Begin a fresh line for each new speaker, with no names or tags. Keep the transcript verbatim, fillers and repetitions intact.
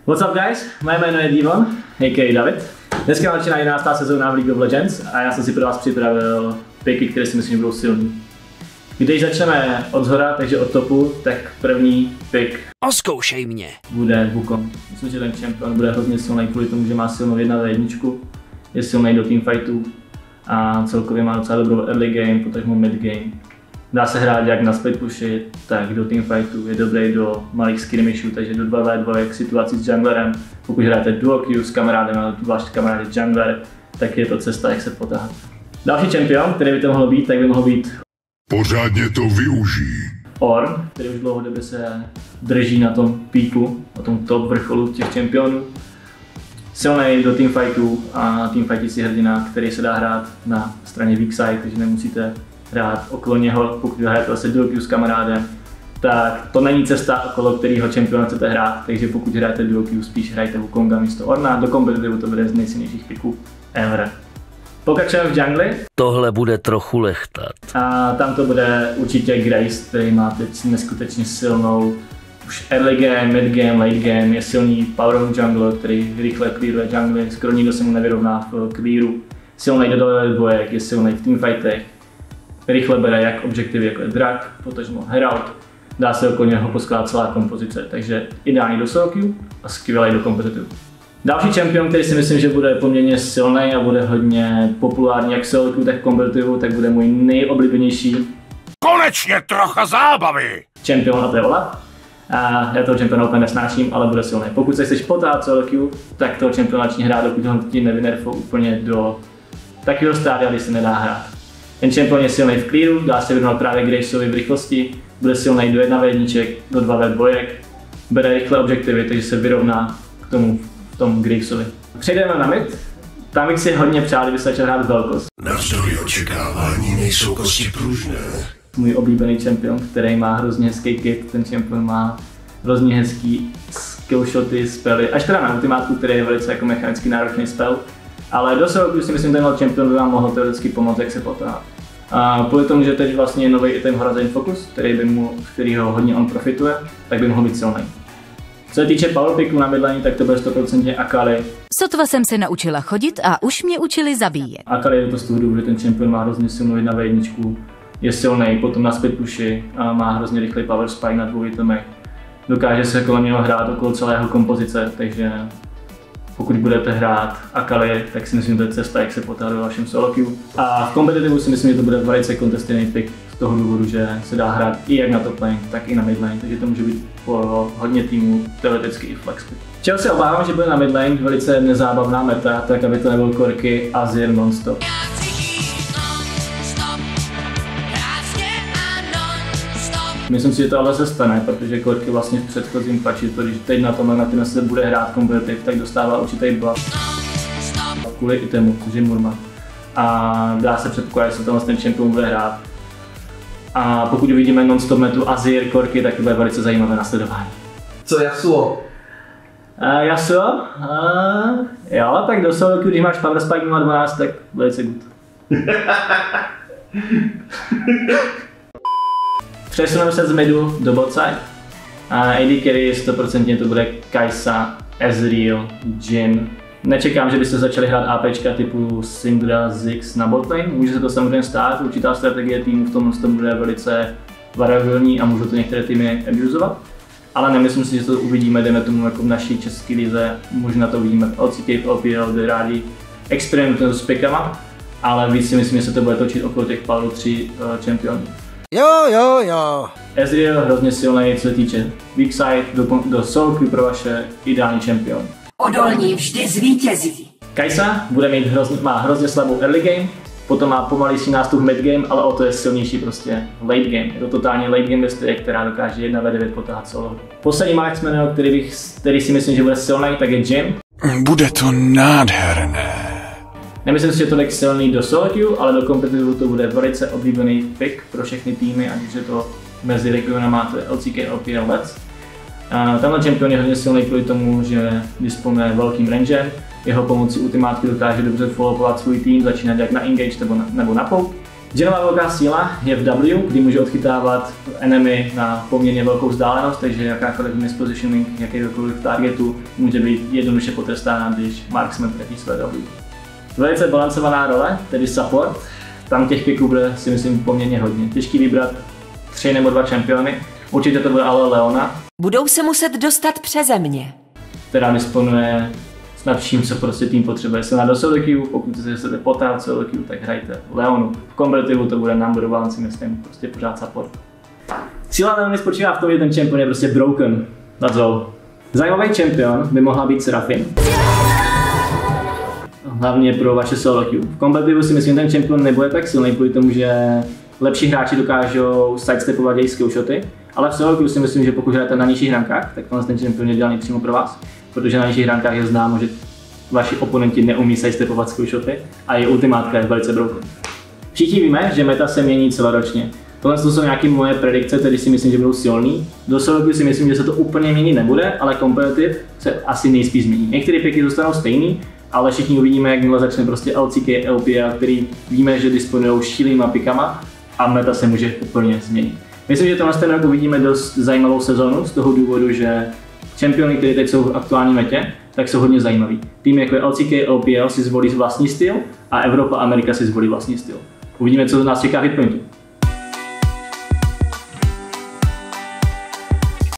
What's up guys, moje jméno je Divon, a k a. David. Dneska začíná jedenáctá sezóna v League of Legends a já jsem si pro vás připravil piky, které si myslím, že budou silný. Když začneme od zhora, takže od topu, tak první pick
Oskoušej mě.
bude Wukong. Myslím, že ten champion bude hodně silný kvůli tomu, že má silnou jedna na jedničku, je silný do teamfightů a celkově má docela dobrou early game, potažmo mid game. Dá se hrát jak na split pushy, tak do teamfightů, je dobrý do malých skirmishů, takže do dva na dva situací s junglerem. Pokud hrajete duo queue s kamarádem, ale váš kamarád je jungler, tak je to cesta, jak se potáhat. Další champion, který by to mohl být, tak by mohl být
Pořádně to využij.
Ornn, který už dlouhodobě se drží na tom píku, na tom top vrcholu těch championů. Silný do teamfightů a teamfightící hrdina, který se dá hrát na straně weak side, takže nemusíte hrát okolo něho, pokud hrajete zase duo queue s kamarádem, tak to není cesta, okolo kterého čempiona chcete hrát, takže pokud hrajete duo queue, spíš hrajte Wukonga místo Ornna, do kompetitivu to bude z nejsilnějších piků ever. Pokračujeme v jungli.
Tohle bude trochu lechtat.
A tam to bude určitě Grace, který má teď neskutečně silnou už early game, mid game, late game, je silný power jungler, který rychle clearuje jungly, skoro nikdo se mu nevyrovná v clearu. Silný do dvojek, je silný v teamfightech, rychle bere jak objektivy, jako je drak, potažmo Herald, dá se okolo něho poskládat celá kompozice, takže ideální do solo queue a skvělý do kompetitivu. Další champion, který si myslím, že bude poměrně silný a bude hodně populární jak solo queue, tak kompetitivu, tak bude můj nejoblíbenější.
Konečně trocha zábavy!
Champion, a to je Olaf. A já toho championa úplně nesnáším, ale bude silný. Pokud se chceš potáhat solo queue, tak toho championa začni hrát, dokud ho ti nevynerfou úplně do takového stádia, kdy se nedá hrát. Ten champion je silný v clearu, dá se vyrovnat právě Graceovi v rychlosti, bude silný do jedna v jedniček, do dva ve dvojek, bere rychle objektivy, takže se vyrovná k tomu v tom Graceovi. Přejdeme na mid, tam bych si hodně přál, kdyby se začal hrát velkost.
Navzdory očekávání nejsou kosti pružné.
Můj oblíbený champion, který má hrozně hezký kit, ten champion má hrozně hezký skillshoty, spely, až teda na ultimátku, který je velice jako mechanicky náročný spell. Ale do solo queue si myslím, že tenhle champion by vám mohl teoreticky pomoct, jak se potáhat. A kvůli tomu, že teď vlastně je nový item Horizon Focus, který by mu, kterýho hodně on profituje, tak by mohl být silný. Co se týče powerpicku na midlane, tak to bude sto procent Akali.
Sotva jsem se naučila chodit a už mě učili zabíjet.
Akali je to z toho důvodu, že ten champion má hrozně silnou jedna v jedničku, je silný, potom na split pushy a má hrozně rychlý power spike na dvou itemech. Dokáže se kolem něho hrát okolo celého kompozice, takže pokud budete hrát Akali, tak si myslím, že to je cesta, jak se potáhat ve vašem solo queue. A v kompetitivu si myslím, že to bude velice contestěný pick z toho důvodu, že se dá hrát i jak na top lane, tak i na mid lane, takže to může být po hodně týmů teoreticky i flex pick. Čeho se obávám, že bude na mid lane velice nezábavná meta, tak aby to nebyl Corki a Azir non-stop. Myslím si, že to ale se stane, protože Corki vlastně v předchozím patchi, to když teď na tomhle na se bude hrát kompetitiv, tak dostává určitý buff kvůli itemu, což je Murma. A dá se předpokládat, že se tenhle ten champion bude hrát. A pokud uvidíme non-stop metu Azir, Corki, tak to bude velice zajímavé nasledování.
Co Yasuo?
Uh, Yasuo? Uh, jo, tak do solo queue, když máš power spike nula dvanáct, tak velice good. Přesuneme se z midu do bot side. A A D carry sto procent to bude Kai'Sa, Ezreal, Jhin. Nečekám, že byste začali hrát APčka typu Syndra, Ziggs na botlane. Může se to samozřejmě stát, určitá strategie týmu v tomhle tom bude velice variabilní a můžou to některé týmy abusovat. Ale nemyslím si, že to uvidíme, jdeme tomu jako v naší české lize. Možná to uvidíme v L C K, v L P L, kde rádi experimentují s pickama. Ale víc si myslím, že se to bude točit okolo těch Power tři uh, championů.
Jo, jo, jo.
Ezreal hrozně silný, co se týče weak side, do, do solo queue pro vaše ideální champion.
Odolní vždy zvítězí.
Kai'Sa bude mít hrozně, má hrozně slabou early game, potom má pomalejší nástup mid game, ale o to je silnější prostě late game. Je to totálně late game bestie, která dokáže jedna ve devět potáhat solo. Poslední marksman, který, bych, který si myslím, že bude silný, tak je Jhin.
Bude to nádherné.
Nemyslím si, že to je silný do solo queue, ale do kompetitivu to bude velice oblíbený pick pro všechny týmy, ať už je to mezi regionama, to je L C K, L P L, Let's. Tenhle champion je hodně silný kvůli tomu, že disponuje velkým rangem, jeho pomocí ultimátky dokáže dobře followovat svůj tým, začínat jak na engage nebo na, nebo na poke. Genová velká síla je v W, kdy může odchytávat enemy na poměrně velkou vzdálenost, takže jakákoliv mispositioning jakéhokoliv targetu může být jednoduše potrestána, když marksman trefí své W. Velice balancovaná role, tedy support, tam těch picků bude si myslím poměrně hodně. Těžký vybrat tři nebo dva čempiony, určitě to bude ale Leona.
Budou se muset dostat přeze mě.
Která disponuje snad vším, co prostě tým potřebuje. Se na do solo queue, pokud se chcete potát solo queue, tak hrajte Leonu. V kompletivu to bude number one, si myslím, prostě pořád support. Síla Leony spočívá v tom, že ten champion je prostě broken. That's all. Zajímavý champion by mohla být Seraphine. Hlavně pro vaše solo queue. V kompletivu si myslím, že ten champion nebude tak silný, kvůli tomu, že lepší hráči dokážou sidestepovat její skillshoty, ale v solo queue si myslím, že pokud hrajete na nižších rankách, tak ten champion je dělaný přímo pro vás, protože na nižších rankách je známo, že vaši oponenti neumí sidestepovat skillshoty a její ultimátka je velice broken. Všichni víme, že meta se mění celoročně. Tohle jsou nějaké moje predikce, tedy si myslím, že budou silný. Do solo queue si myslím, že se to úplně měnit nebude, ale competitive se asi nejspíš změní. Některé picky zůstanou stejný, ale všichni uvidíme, jakmile začne prostě L C K, L P L, který víme, že disponují šílýma pikama a meta se může úplně změnit. Myslím, že tenhle ten rok uvidíme dost zajímavou sezónu z toho důvodu, že čempiony, které teď jsou v aktuální metě, tak jsou hodně zajímavý. Týmy jako je L C K, L P L si zvolí vlastní styl a Evropa a Amerika si zvolí vlastní styl. Uvidíme, co nás čeká v Hitpointu.